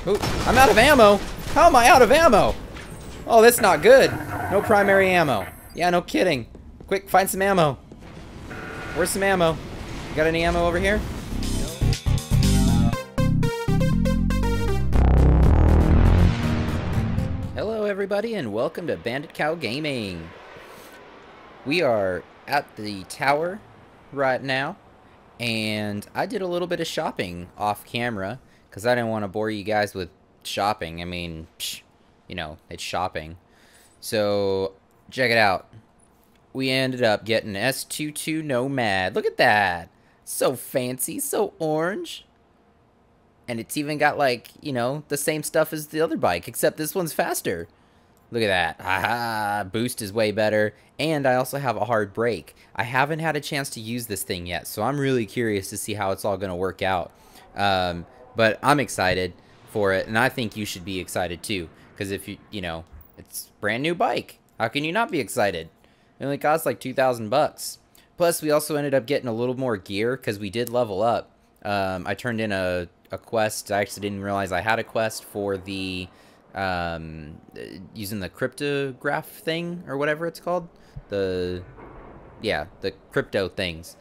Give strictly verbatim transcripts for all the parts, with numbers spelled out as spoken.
Ooh, I'm out of ammo. How am I out of ammo? Oh, that's not good. No primary ammo. Yeah, no kidding. Quick, find some ammo. Where's some ammo? You got any ammo over here? Hello, everybody, and welcome to Bandit Cow Gaming. We are at the tower right now, and I did a little bit of shopping off camera because I didn't want to bore you guys with shopping. I mean, psh, you know, it's shopping. So, check it out. We ended up getting S twenty-two Nomad. Look at that. So fancy, so orange. And it's even got, like, you know, the same stuff as the other bike, except this one's faster. Look at that. Haha, boost is way better. And I also have a hard brake. I haven't had a chance to use this thing yet, so I'm really curious to see how it's all going to work out. Um, but I'm excited for it, and I think you should be excited too. Because if you, you know, it's a brand new bike. How can you not be excited? It only costs like two thousand bucks. Plus, we also ended up getting a little more gear because we did level up. Um, I turned in a, a quest. I actually didn't realize I had a quest for the... Um, using the cryptograph thing or whatever it's called, the yeah the crypto things.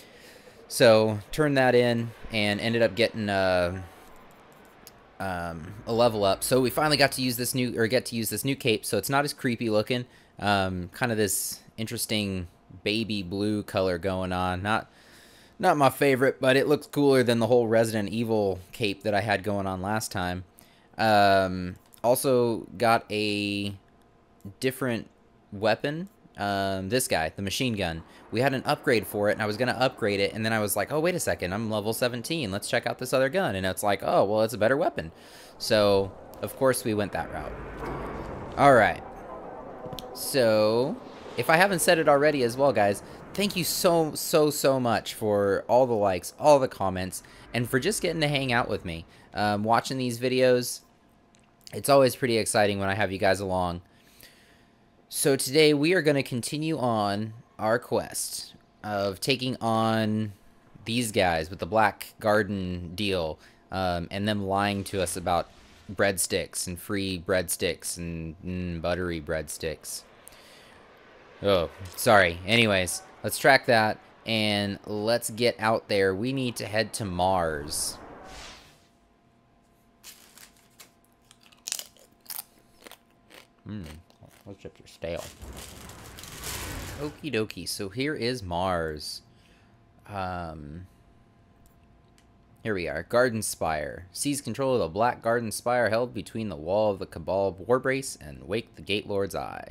So turned that in and ended up getting a, um, a level up. So we finally got to use this new or get to use this new cape. So it's not as creepy looking. Um, kind of this interesting baby blue color going on. Not not my favorite, but it looks cooler than the whole Resident Evil cape that I had going on last time. Um, Also got a different weapon. Um, this guy, the machine gun. We had an upgrade for it, and I was going to upgrade it, and then I was like, oh, wait a second, I'm level seventeen. Let's check out this other gun. And it's like, oh, well, it's a better weapon. So, of course, we went that route. Alright. So, if I haven't said it already as well, guys, thank you so, so, so much for all the likes, all the comments, and for just getting to hang out with me. Um, watching these videos... It's always pretty exciting when I have you guys along. So today we are going to continue on our quest of taking on these guys with the Black Garden deal, um, and them lying to us about breadsticks and free breadsticks and mm, buttery breadsticks. Oh, sorry. Anyways, let's track that and let's get out there. We need to head to Mars. Hmm, those chips are stale. Okie dokie, so here is Mars. Um, here we are, Garden Spire. Seize control of the Black Garden Spire held between the wall of the Cabal Warbase and wake the Gate Lord's eye.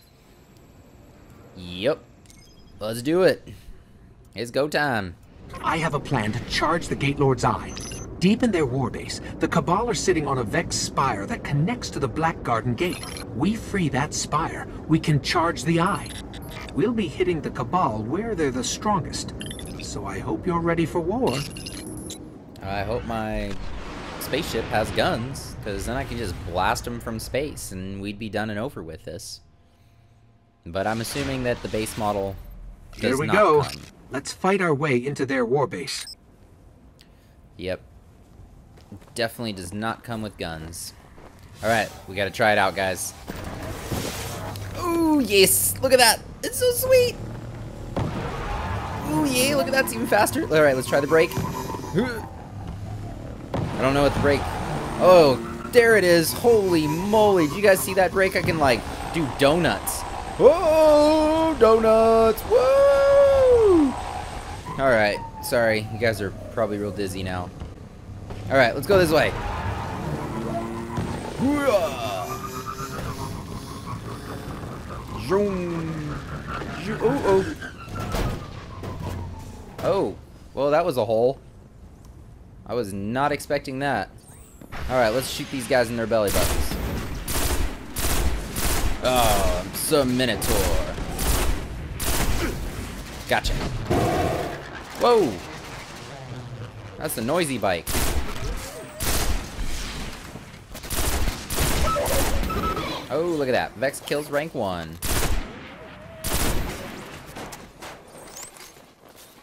Yep, let's do it. It's go time. I have a plan to charge the Gate Lord's eye. Deep in their warbase, the Cabal are sitting on a Vex spire that connects to the Black Garden Gate. We free that spire, we can charge the eye. We'll be hitting the Cabal where they're the strongest. So I hope you're ready for war. I hope my spaceship has guns, because then I can just blast them from space and we'd be done and over with this. But I'm assuming that the base model does Here we not go. come. Let's fight our way into their warbase. Yep. Definitely does not come with guns. Alright, we gotta try it out, guys. Ooh, yes! Look at that! It's so sweet! Ooh, yeah, look at that, it's even faster. Alright, let's try the brake. I don't know what the brake... Oh, there it is! Holy moly! Did you guys see that brake? I can, like, do donuts. Whoa! Donuts! Whoa! Alright, sorry. You guys are probably real dizzy now. Alright, let's go this way. Oh, oh. Oh, well, that was a hole. I was not expecting that. Alright, let's shoot these guys in their belly buttons. Oh, I'm so Minotaur. Gotcha. Whoa! That's the noisy bike. Oh, look at that. Vex kills rank one.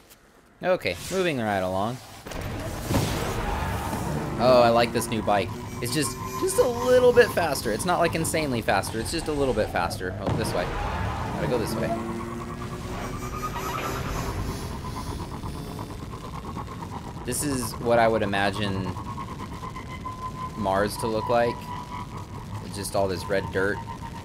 Okay, moving right along. Oh, I like this new bike. It's just just a little bit faster. It's not like insanely faster. It's just a little bit faster. Oh, this way. Gotta go this way. This is what I would imagine Mars to look like. It's just all this red dirt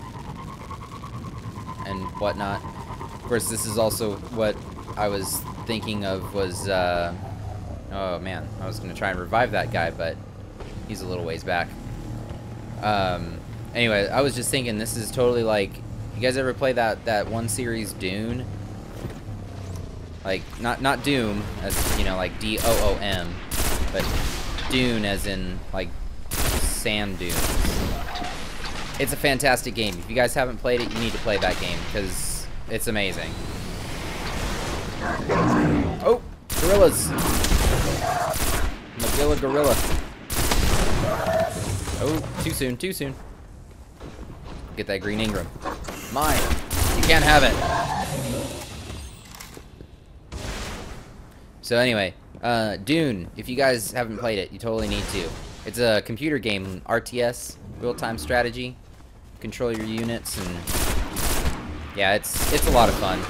and whatnot. Of course, this is also what I was thinking of was, uh, oh man, I was gonna try and revive that guy, but he's a little ways back. Um, anyway, I was just thinking this is totally like, you guys ever play that, that one series, Dune? Like, not, not Doom, as, you know, like D O O M, but Dune as in, like, sand dunes. It's a fantastic game. If you guys haven't played it, you need to play that game, because it's amazing. Oh, gorillas! Magilla gorilla. Oh, too soon, too soon. Get that green Ingram. Mine. You can't have it. So anyway, uh, Dune, if you guys haven't played it, you totally need to. It's a computer game, R T S, real-time strategy. Control your units, and yeah, it's it's a lot of fun.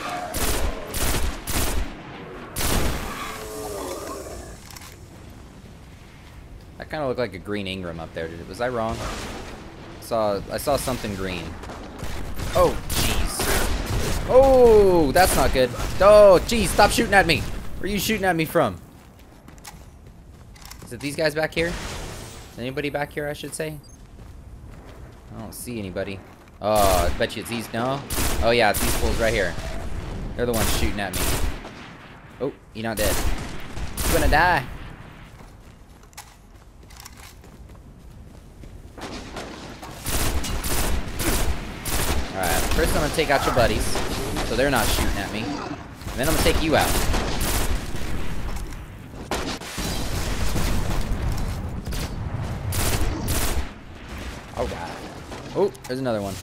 That kind of looked like a green Ingram up there. Did it? Was I wrong? Saw I saw something green. Oh, jeez. Oh, that's not good. Oh, jeez, stop shooting at me. Where are you shooting at me from? Is it these guys back here? Is anybody back here, I should say? I don't see anybody. Oh, I bet you it's these. No? Oh, yeah, it's these fools right here. They're the ones shooting at me. Oh, you're not dead. You're gonna die. Alright, first I'm gonna take out your buddies, so they're not shooting at me. And then I'm gonna take you out. Oh god. Oh, there's another one.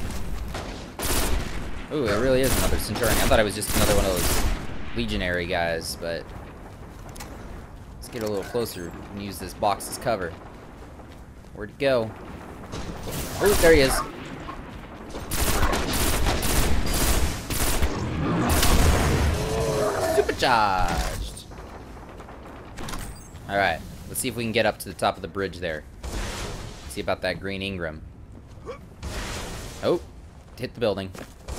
Ooh, it really is another Centurion. I thought it was just another one of those legionary guys, but let's get a little closer and use this box as cover. Where'd it go? Oh, there he is. Supercharged. Alright, let's see if we can get up to the top of the bridge there. See about that green Ingram. Oh, hit the building.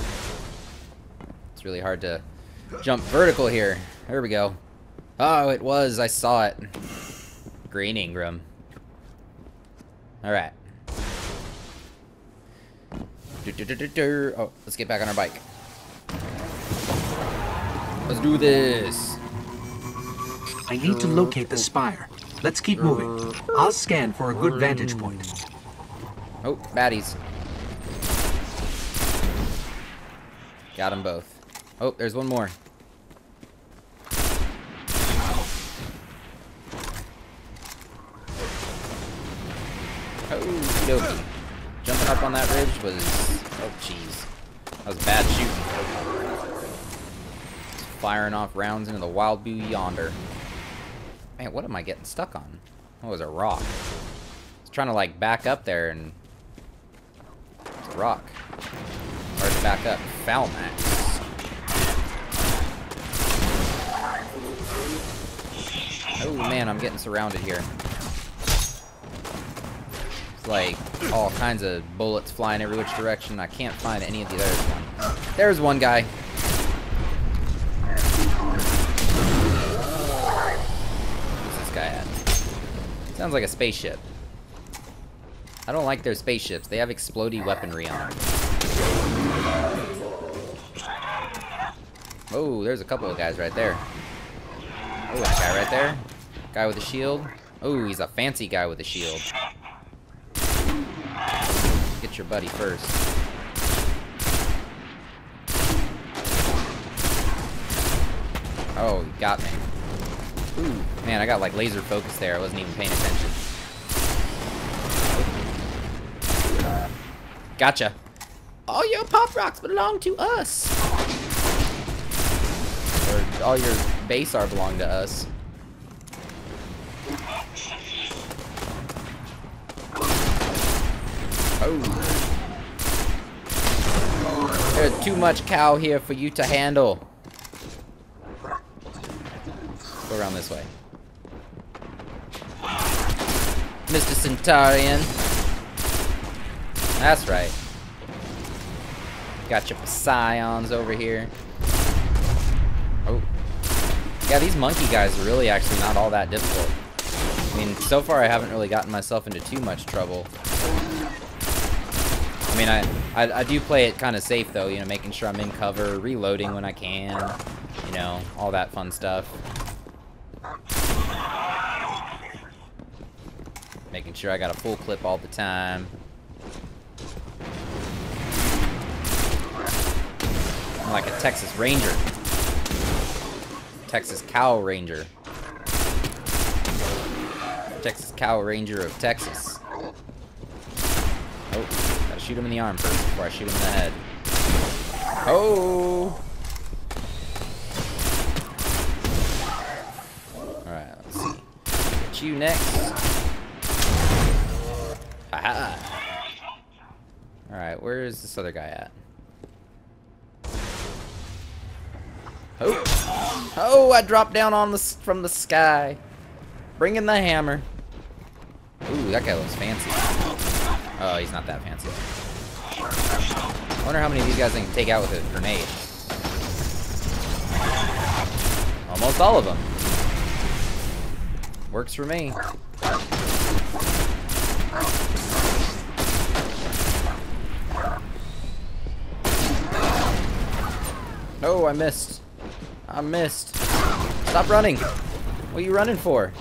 It's really hard to jump vertical here. There we go. Oh, it was. I saw it. Green Ingram. Alright. Oh, let's get back on our bike. Let's do this. I need to locate the spire. Let's keep moving. I'll scan for a good vantage point. Oh, baddies. Got them both. Oh, there's one more. Oh, dokey. Jumping up on that ridge was... Oh, jeez. That was bad shooting. Firing off rounds into the wild blue yonder. Man, what am I getting stuck on? Oh, it was a rock. I was trying to, like, back up there, and... It's a rock. Hard to back up. Foul max. Oh, man, I'm getting surrounded here. It's like all kinds of bullets flying every which direction. I can't find any of the... There's one. There's one guy. Guy at? Sounds like a spaceship. I don't like their spaceships. They have explodey weaponry on them. Oh, there's a couple of guys right there. Oh, that guy right there. Guy with a shield. Oh, he's a fancy guy with a shield. Get your buddy first. Oh, he got me. Ooh, man, I got like laser focus there. I wasn't even paying attention. Gotcha. All your pop rocks belong to us. Or all your base are belong to us. Oh. There's too much cow here for you to handle. Go around this way. Mister Centaurian. That's right. Got your Psions over here. Oh. Yeah, these monkey guys are really actually not all that difficult. I mean, so far I haven't really gotten myself into too much trouble. I mean, I, I, I do play it kind of safe, though, you know, making sure I'm in cover, reloading when I can, you know, all that fun stuff. Making sure I got a full clip all the time. I'm like a Texas Ranger. Texas Cow Ranger. Texas Cow Ranger of Texas. Oh, gotta shoot him in the arm first before I shoot him in the head. Oh! Alright, let's see. Get you next. Haha! Alright, where is this other guy at? Oh! Oh, I dropped down on the from the sky. Bring in the hammer. Ooh, that guy looks fancy. Oh, he's not that fancy. I wonder how many of these guys I can take out with a grenade. Almost all of them. Works for me. Oh, I missed. I missed. Stop running. What are you running for?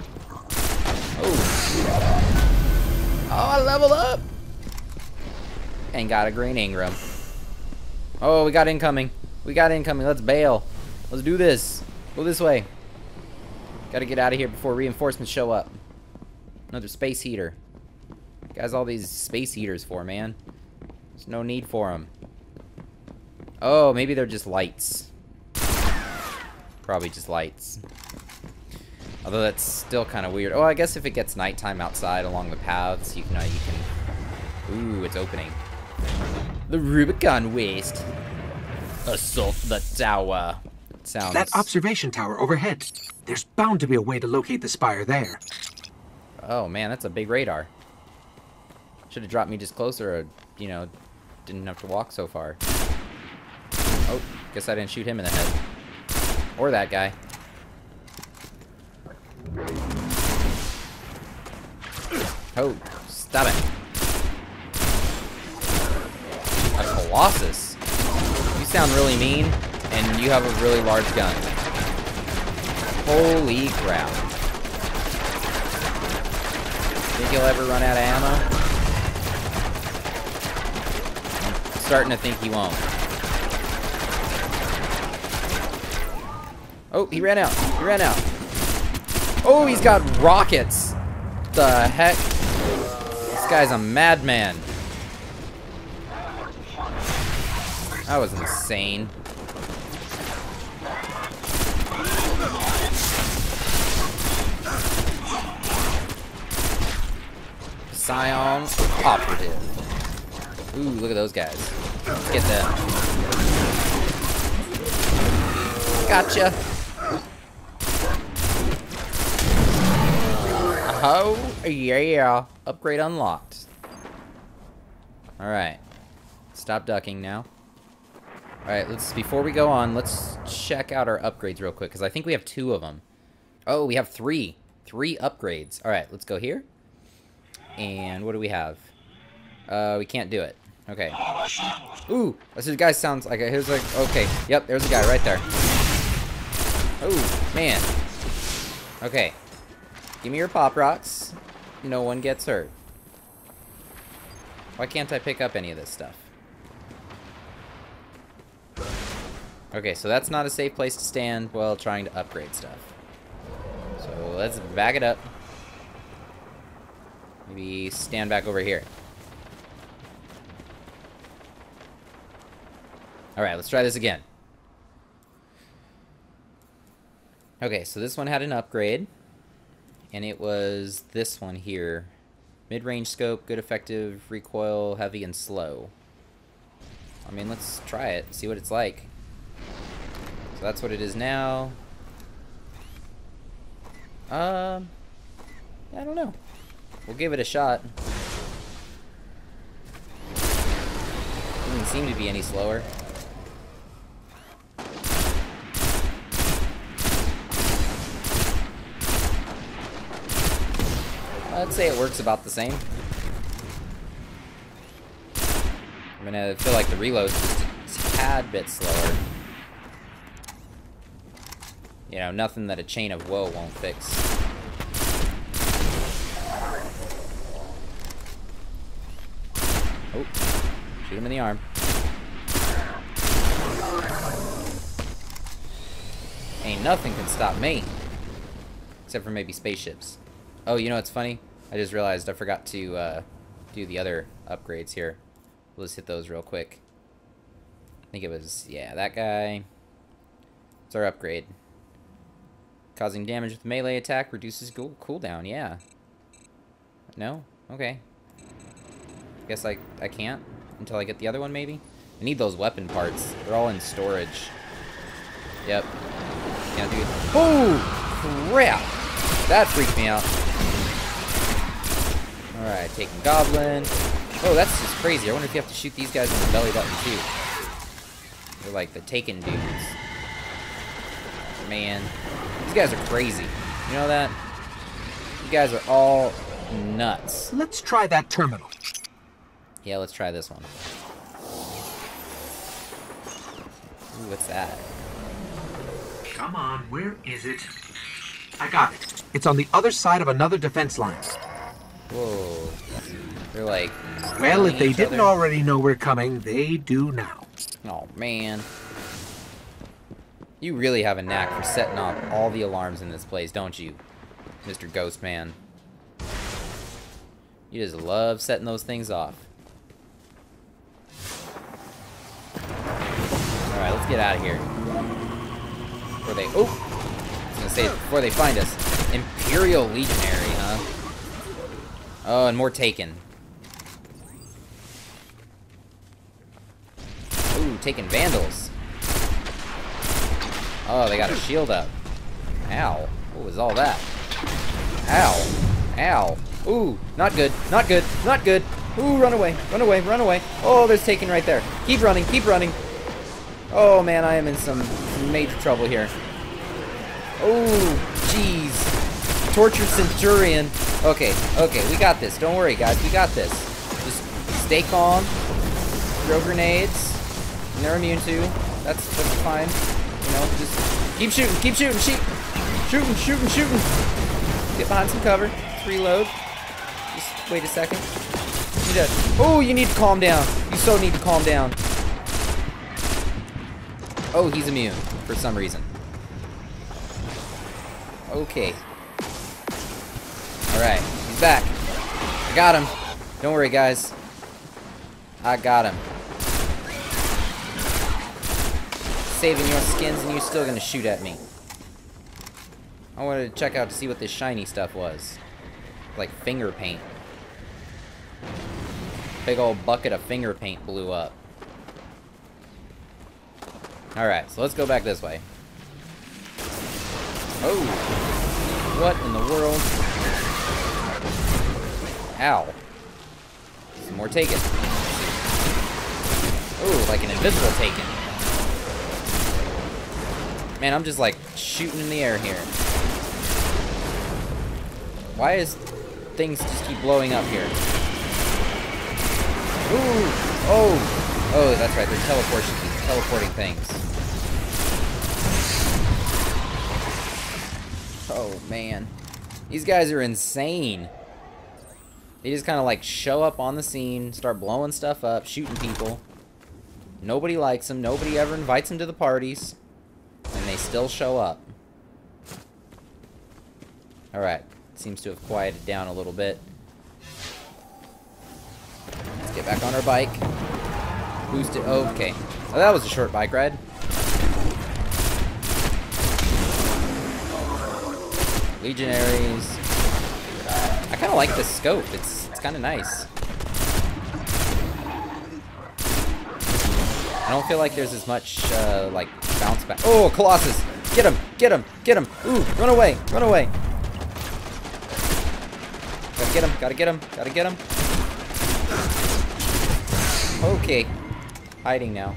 Oh. Oh, I leveled up. And got a green Ingram. Oh, we got incoming. We got incoming. Let's bail. Let's do this. Go this way. Gotta get out of here before reinforcements show up. Another space heater. Guys, all these space heaters for, man. There's no need for them. Oh, maybe they're just lights. Probably just lights. Although that's still kind of weird. Oh, I guess if it gets nighttime outside along the paths, you can, uh, you can... Ooh, it's opening. The Rubicon Waste. Assault the tower. Sounds... That observation tower overhead. There's bound to be a way to locate the spire there. Oh, man, that's a big radar. Should have dropped me just closer, or, you know, didn't have to walk so far. Oh, guess I didn't shoot him in the head. Or that guy. Oh, stop it. A Colossus? You sound really mean, and you have a really large gun. Holy crap. Think you'll ever run out of ammo? I'm starting to think he won't. Oh, he ran out. He ran out. Oh, he's got rockets. The heck? This guy's a madman. That was insane. Psion Operative. Ooh, look at those guys. Let's get them. Gotcha. Oh, yeah. Upgrade unlocked. Alright. Stop ducking now. Alright, let's, before we go on, let's check out our upgrades real quick, because I think we have two of them. Oh, we have three. Three upgrades. Alright, let's go here. And what do we have? Uh, we can't do it. Okay. Ooh, this guy sounds like a, here's like, okay. Yep, there's a guy right there. Oh, man. Okay. Give me your pop rocks. No one gets hurt. Why can't I pick up any of this stuff? Okay, so that's not a safe place to stand while trying to upgrade stuff. So let's back it up. Maybe stand back over here. Alright, let's try this again. Okay, so this one had an upgrade. And it was this one here. Mid-range scope, good effective, recoil, heavy, and slow. I mean, let's try it, see what it's like. So that's what it is now. Um, I don't know. We'll give it a shot. Doesn't seem to be any slower. I'd say it works about the same. I mean, I feel like the reload's just a tad bit slower. You know, nothing that a Chain of Woe won't fix. Oh, shoot him in the arm. Ain't nothing can stop me. Except for maybe spaceships. Oh, you know what's funny? I just realized I forgot to uh, do the other upgrades here. We'll just hit those real quick. I think it was, yeah, that guy. It's our upgrade. Causing damage with melee attack reduces cool cooldown, yeah. No? Okay. Guess I, I can't until I get the other one, maybe? I need those weapon parts. They're all in storage. Yep. Can't do it. Oh! Crap! That freaked me out. Alright, taking Goblin. Oh, that's just crazy. I wonder if you have to shoot these guys in the belly button, too. They're like the Taken dudes. Man. These guys are crazy. You know that? You guys are all nuts. Let's try that terminal. Yeah, let's try this one. Ooh, what's that? Come on, where is it? I got it. It's on the other side of another defense line. Whoa. They're like... Well, if they didn't other. already know we're coming, they do now. Oh, man. You really have a knack for setting off all the alarms in this place, don't you, Mister Ghost Man? You just love setting those things off. Alright, let's get out of here. Before they... Oh! I was gonna say, before they find us. Imperial Legionary, huh? Oh, and more Taken. Ooh, Taken Vandals. Oh, they got a shield up. Ow. What was all that? Ow. Ow. Ooh, not good. Not good. Not good. Ooh, run away. Run away. Run away. Oh, there's Taken right there. Keep running. Keep running. Oh, man, I am in some, some major trouble here. Oh, jeez. Tortured Centurion. Okay, okay, we got this. Don't worry, guys. We got this. Just stay calm. Throw grenades. And they're immune to. That's, that's fine. You know, just keep shooting. Keep shooting. Shoot. Shooting, shooting, shooting. Get behind some cover. Just reload. Just wait a second. You need to, oh, you need to calm down. You so need to calm down. Oh, he's immune for some reason. Okay. Alright, he's back. I got him. Don't worry, guys. I got him. Saving your skins and you're still gonna shoot at me. I wanted to check out to see what this shiny stuff was. Like finger paint. Big old bucket of finger paint blew up. Alright, so let's go back this way. Oh! What in the world? Ow. Some more Taken. Oh, like an invisible Taken. Man, I'm just like shooting in the air here. Why is things just keep blowing up here? Ooh! Oh! Oh, that's right, they're teleporting, teleporting things. Oh, man. These guys are insane. They just kind of like show up on the scene, start blowing stuff up, shooting people. Nobody likes them. Nobody ever invites them to the parties. And they still show up. Alright. Seems to have quieted down a little bit. Let's get back on our bike. Boost it. Oh, okay. Oh, that was a short bike ride. Legionaries. I kind of like the scope. It's It's kind of nice. I don't feel like there's as much, uh, like, bounce back. Oh, Colossus! Get him! Get him! Get him! Ooh, run away! Run away! Gotta get him! Gotta get him! Gotta get him! Okay. Hiding now.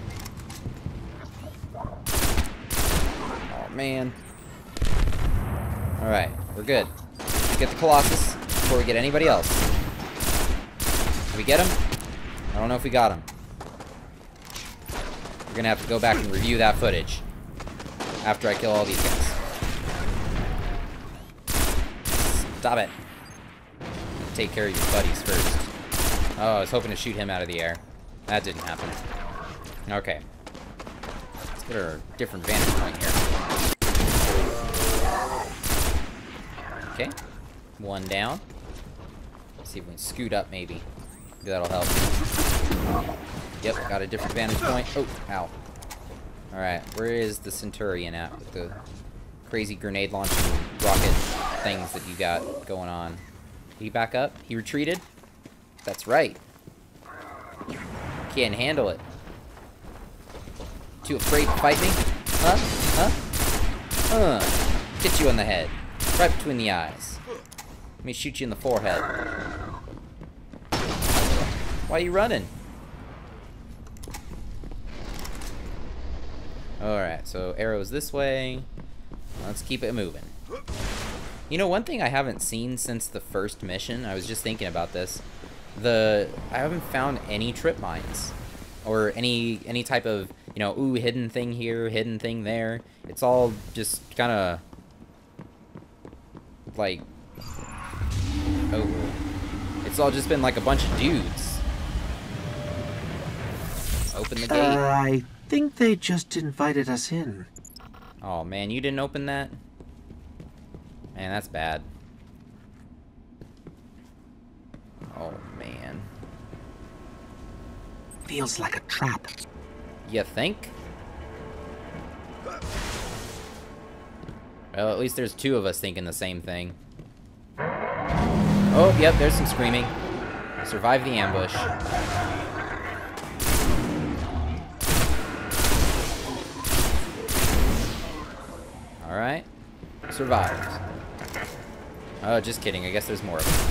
Oh, man. Alright, we're good. Let's get the Colossus before we get anybody else. Did we get him? I don't know if we got him. We're gonna have to go back and review that footage after I kill all these guys. Stop it. Take care of your buddies first. Oh, I was hoping to shoot him out of the air. That didn't happen. Okay. Let's get a different vantage point here. Okay. One down. Let's see if we can scoot up, maybe. Maybe that'll help. Yep, got a different vantage point. Oh, ow. Alright, where is the Centurion at with the crazy grenade launching rocket things that you got going on? Did he back up? He retreated? That's right. Can't handle it. Too afraid to fight me? Huh? Huh? Huh. Hit you on the head. Right between the eyes. Let me shoot you in the forehead. Why are you running? Alright, so arrows this way. Let's keep it moving. You know, one thing I haven't seen since the first mission, I was just thinking about this. The I haven't found any trip mines. Or any any type of, you know, ooh, hidden thing here, hidden thing there. It's all just kind of like oh, it's all just been like a bunch of dudes. Open the gate. Uh, I think they just invited us in. Oh man, you didn't open that? Man, that's bad. Oh man. Feels like a trap. You think? Well, at least there's two of us thinking the same thing. Oh, yep, there's some screaming. Survive the ambush. Alright. Survived. Oh, just kidding. I guess there's more of them.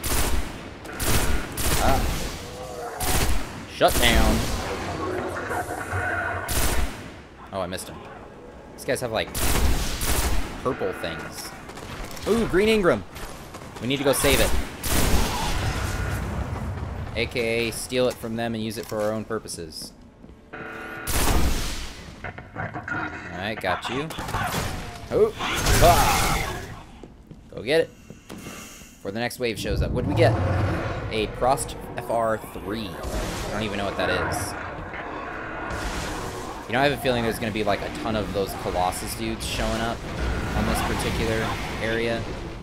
Ah. Shut down. Oh, I missed him. These guys have, like, purple things. Ooh, Green Ingram. We need to go save it. A K A steal it from them and use it for our own purposes. Alright, got you. Oh, ah. Go get it. Before the next wave shows up. What did we get? A Prost F R three. I don't even know what that is. You know, I have a feeling there's going to be like a ton of those Colossus dudes showing up on this particular area.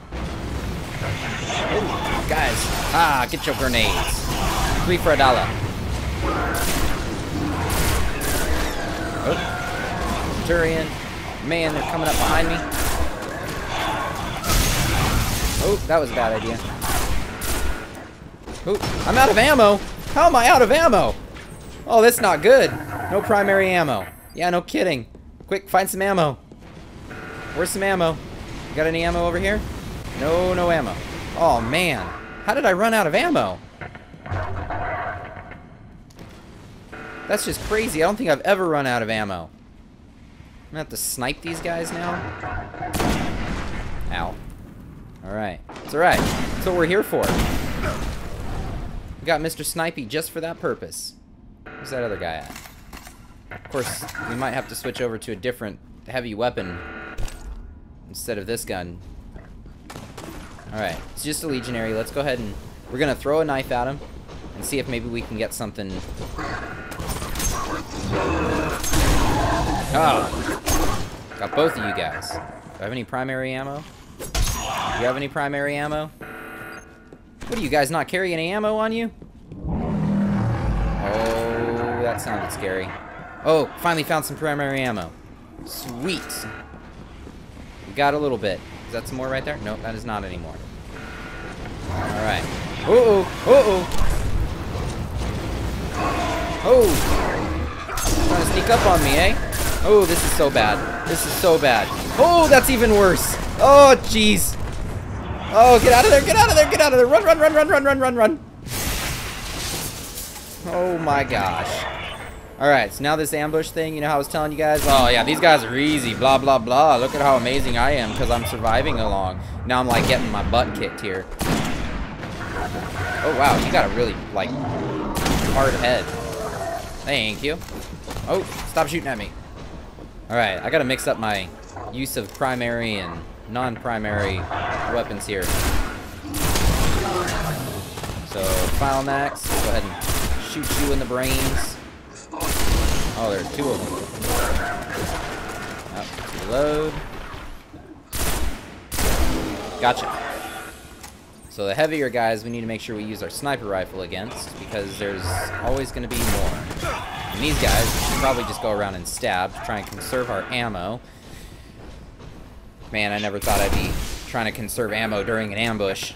Ooh, guys. Ah, get your grenades. Three for a dollar. Oh. Centurion. Man, they're coming up behind me. Oh, that was a bad idea. Oh, I'm out of ammo. How am I out of ammo? Oh, that's not good. No primary ammo. Yeah, no kidding. Quick, find some ammo. Where's some ammo? You got any ammo over here? No, no ammo. Oh, man. How did I run out of ammo? That's just crazy. I don't think I've ever run out of ammo. I'm gonna have to snipe these guys now. Ow. Alright. It's alright. That's what we're here for. We got Mister Snipey just for that purpose. Where's that other guy at? Of course, we might have to switch over to a different heavy weapon instead of this gun. Alright. It's just a legionary. Let's go ahead and... We're gonna throw a knife at him and see if maybe we can get something... Ah! Got both of you guys. Do I have any primary ammo? Do you have any primary ammo? What, do you guys not carry any ammo on you? Oh, that sounded scary. Oh, finally found some primary ammo. Sweet. We got a little bit. Is that some more right there? Nope, that is not anymore. Alright. Uh-oh. Uh-oh. Oh. Trying to sneak up on me, eh? Oh, this is so bad. This is so bad. Oh, that's even worse. Oh, jeez. Oh, get out of there. Get out of there. Get out of there. Run, run, run, run, run, run, run, run. Oh, my gosh. Alright, so now this ambush thing, you know how I was telling you guys? Oh, yeah, these guys are easy. Blah, blah, blah. Look at how amazing I am because I'm surviving along. Now I'm, like, getting my butt kicked here. Oh, wow. You got a really, like, hard head. Thank you. Oh, stop shooting at me. Alright, I gotta mix up my use of primary and non-primary weapons here. So, Final Max, go ahead and shoot you in the brains. Oh, there's two of them. Up, reload. Gotcha. So the heavier guys we need to make sure we use our sniper rifle against because there's always going to be more. And these guys we should probably just go around and stab to try and conserve our ammo. Man, I never thought I'd be trying to conserve ammo during an ambush.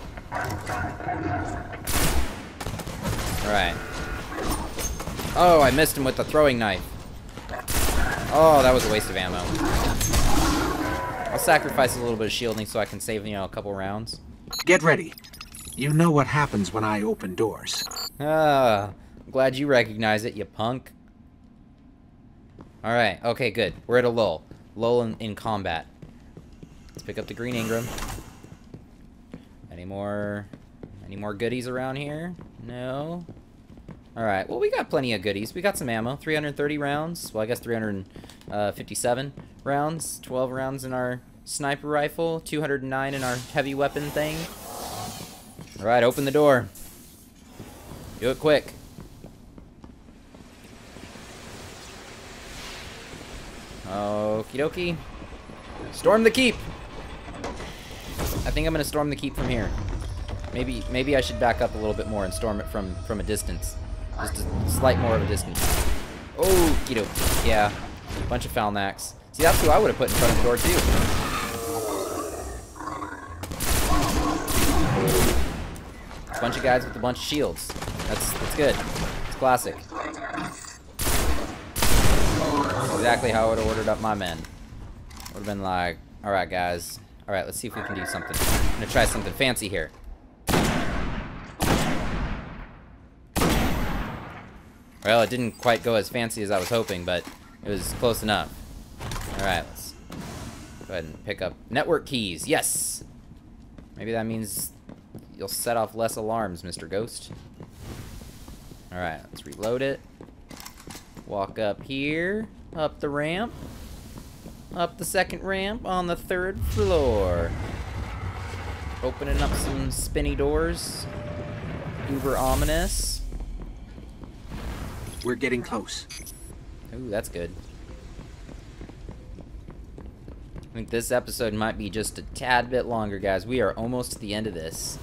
Alright. Oh, I missed him with the throwing knife. Oh, that was a waste of ammo. I'll sacrifice a little bit of shielding so I can save, you know, a couple rounds. Get ready. You know what happens when I open doors. Ah, I'm glad you recognize it, you punk. Alright, okay, good. We're at a lull. Lull in, in combat. Let's pick up the green Ingram. Any more... Any more goodies around here? No? Alright, well we got plenty of goodies. We got some ammo. three hundred thirty rounds. Well, I guess three hundred fifty-seven rounds. twelve rounds in our sniper rifle. two hundred nine in our heavy weapon thing. Alright, open the door. Do it quick. Okie dokie. Storm the keep! I think I'm gonna storm the keep from here. Maybe maybe I should back up a little bit more and storm it from, from a distance. Just a slight more of a distance. Okie dokie. Yeah. Bunch of Falnax. See, that's who I would have put in front of the door, too. Bunch of guys with a bunch of shields. That's that's good. It's classic. Exactly how I would have ordered up my men. Would have been like, alright guys. Alright, let's see if we can do something. I'm gonna try something fancy here. Well, it didn't quite go as fancy as I was hoping, but it was close enough. Alright, let's go ahead and pick up network keys. Yes! Maybe that means you'll set off less alarms, Mister Ghost. Alright, let's reload it. Walk up here, up the ramp, up the second ramp on the third floor. Opening up some spinny doors. Uber ominous. We're getting close. Ooh, that's good. I think this episode might be just a tad bit longer, guys. We are almost to the end of this.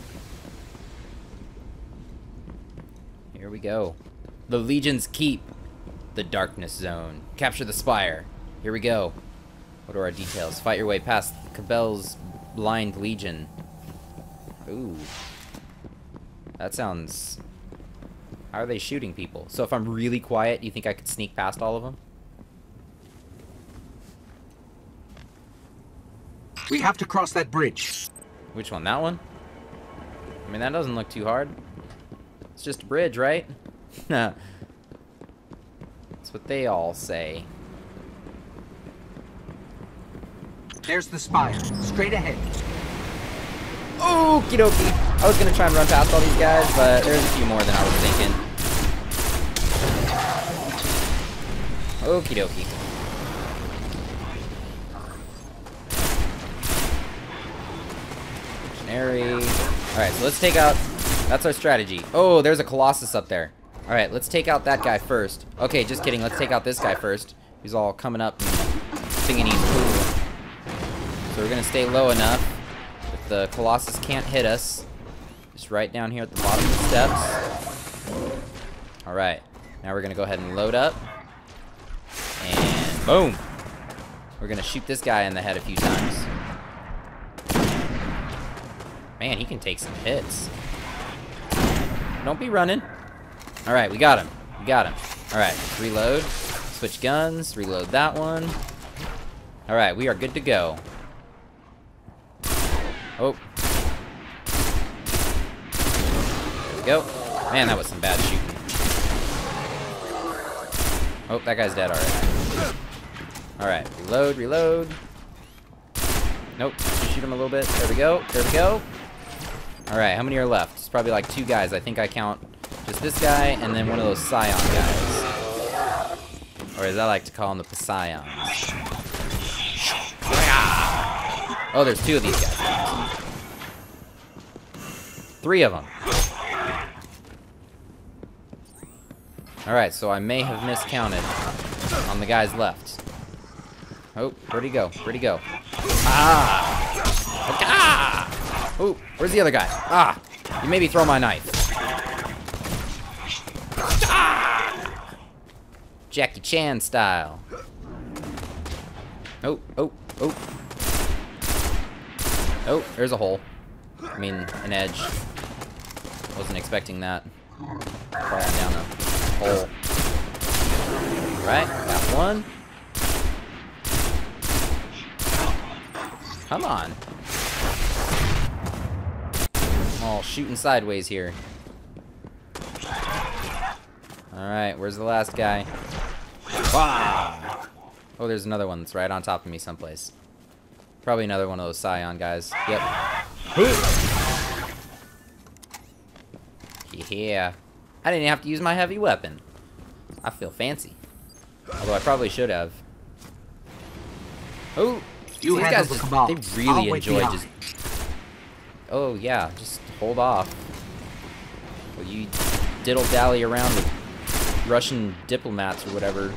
Here we go. The Legion's Keep. The Darkness Zone. Capture the Spire. Here we go. What are our details? Fight your way past Cabell's Blind Legion. Ooh. That sounds... How are they shooting people? So if I'm really quiet, you think I could sneak past all of them? We have to cross that bridge. Which one? That one? I mean, that doesn't look too hard. It's just a bridge, right? That's what they all say. There's the spire. Straight ahead. Okie dokie. I was gonna try and run past all these guys, but there's a few more than I was thinking. Okie dokie. Missionary. Alright, so let's take out... That's our strategy. Oh, there's a Colossus up there. Alright, let's take out that guy first. Okay, just kidding. Let's take out this guy first. He's all coming up and thinking he's cool. So we're gonna stay low enough that the Colossus can't hit us. Just right down here at the bottom of the steps. Alright, now we're gonna go ahead and load up. And boom! We're gonna shoot this guy in the head a few times. Man, he can take some hits. don't be running. Alright, we got him. We got him. Alright, reload. Switch guns. Reload that one. Alright, we are good to go. Oh. There we go. Man, that was some bad shooting. Oh, that guy's dead already. Alright, reload, reload. Nope, shoot him a little bit. There we go, there we go. Alright, how many are left? It's probably like two guys. I think I count just this guy and then one of those Scion guys. Or as I like to call them, the Psions. Oh, there's two of these guys. Three of them. Alright, so I may have miscounted on the guys left. Oh, where'd he go? Where'd he go? Ah! Ah! Oh, where's the other guy? Ah! You made me throw my knife. Ah! Jackie Chan style. Oh, oh, oh. Oh, there's a hole. I mean, an edge. Wasn't expecting that. Falling down a hole. Right, got one. Come on. I'm all shooting sideways here. Alright, where's the last guy? Wow. Oh, there's another one that's right on top of me someplace. Probably another one of those Scion guys. Yep. Yeah. I didn't have to use my heavy weapon. I feel fancy. Although I probably should have. Oh! You these guys just, the they really enjoy just... Oh, yeah. Just hold off. Well, you diddle-dally around with Russian diplomats or whatever.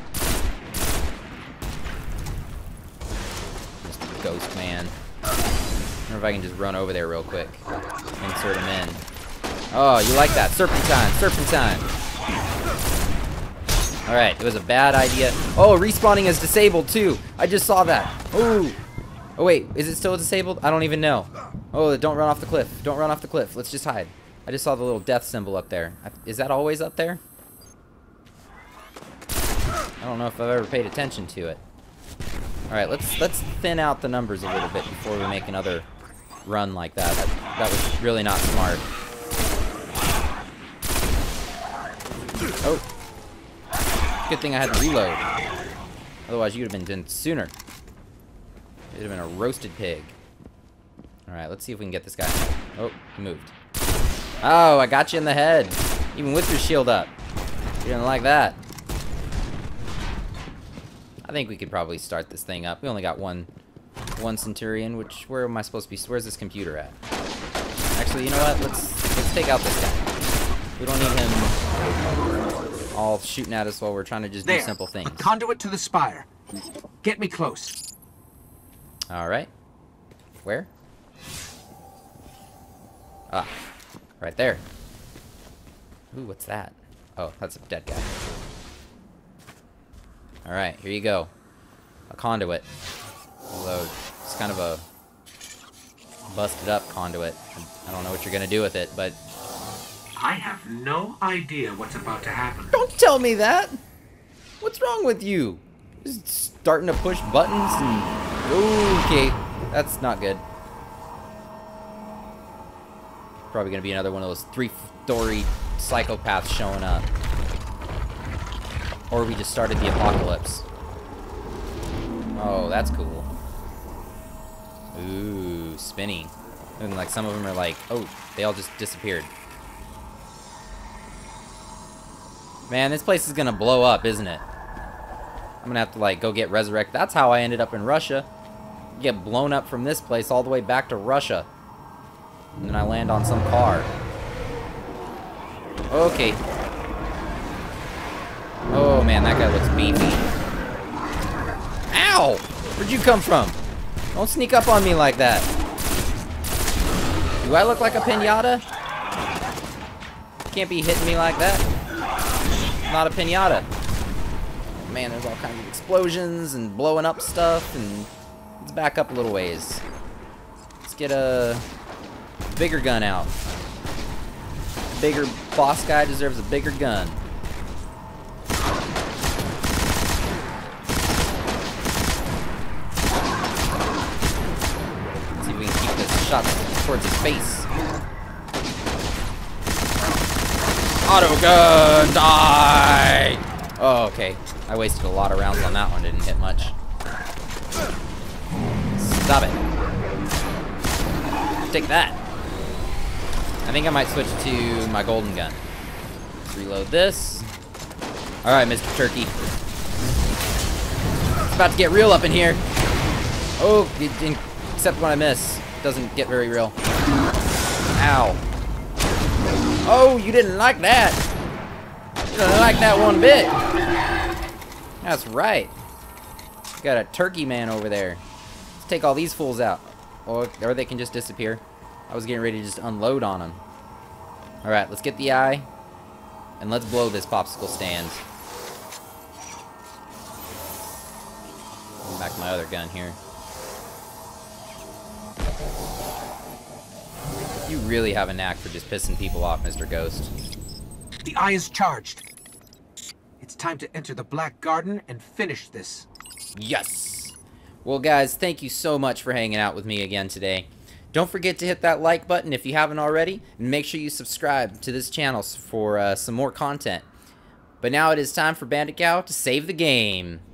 Mister Ghost Man. I wonder if I can just run over there real quick. Insert him in. Oh, you like that. Serpentine. Serpentine. Alright, it was a bad idea. Oh, respawning is disabled, too. I just saw that. Ooh. Oh, wait. Is it still disabled? I don't even know. Oh, don't run off the cliff. Don't run off the cliff. Let's just hide. I just saw the little death symbol up there. Is that always up there? I don't know if I've ever paid attention to it. Alright, let's let's thin out the numbers a little bit before we make another run like that. That, that was really not smart. Oh. Good thing I had to reload. Otherwise, you'd have been done sooner. You'd have been a roasted pig. Alright, let's see if we can get this guy. Oh, he moved. Oh, I got you in the head. Even with your shield up. You didn't like that. I think we could probably start this thing up. We only got one one Centurion, which, where am I supposed to be? Where's this computer at? Actually, you know what? Let's let's take out this guy. We don't need him all shooting at us while we're trying to just there, do simple things. A conduit to the spire. Get me close. Alright. Where? Ah. Right there. Ooh, what's that? Oh, that's a dead guy. Alright, here you go. A conduit. Although, it's kind of a busted up conduit. I don't know what you're gonna do with it, but... I have no idea what's about to happen. Don't tell me that! What's wrong with you? Just starting to push buttons and... Ooh, okay, that's not good. Probably gonna be another one of those three-story psychopaths showing up. Or we just started the apocalypse. Oh, that's cool. Ooh, spinny. And like some of them are like, oh, they all just disappeared. Man, this place is gonna blow up, isn't it? I'm gonna have to like go get resurrected. That's how I ended up in Russia. Get blown up from this place all the way back to Russia. And then I land on some car. Okay. Oh man, that guy looks beefy. Ow! Where'd you come from? Don't sneak up on me like that. Do I look like a pinata? Can't be hitting me like that. Not a pinata. Man, there's all kinds of explosions and blowing up stuff, and let's back up a little ways. Let's get a bigger gun out. bigger boss guy deserves a bigger gun. Let's see if we can keep this shot towards his face. Auto gun, die! Oh, okay. I wasted a lot of rounds on that one. Didn't hit much. Stop it. Take that. I think I might switch to my golden gun. Let's reload this. Alright, Mister Turkey. It's about to get real up in here. Oh, it didn't, except when I miss. Doesn't get very real. Ow. Oh, you didn't like that. You didn't like that one bit. That's right. Got a turkey man over there. Let's take all these fools out. Or, or they can just disappear. I was getting ready to just unload on them. Alright, let's get the eye. And let's blow this popsicle stand. Back to my other gun here. You really have a knack for just pissing people off, Mister Ghost. The eye is charged. It's time to enter the Black Garden and finish this. Yes! Well, guys, thank you so much for hanging out with me again today. Don't forget to hit that like button if you haven't already, and make sure you subscribe to this channel for uh, some more content. But now it is time for Bandit Cow to save the game.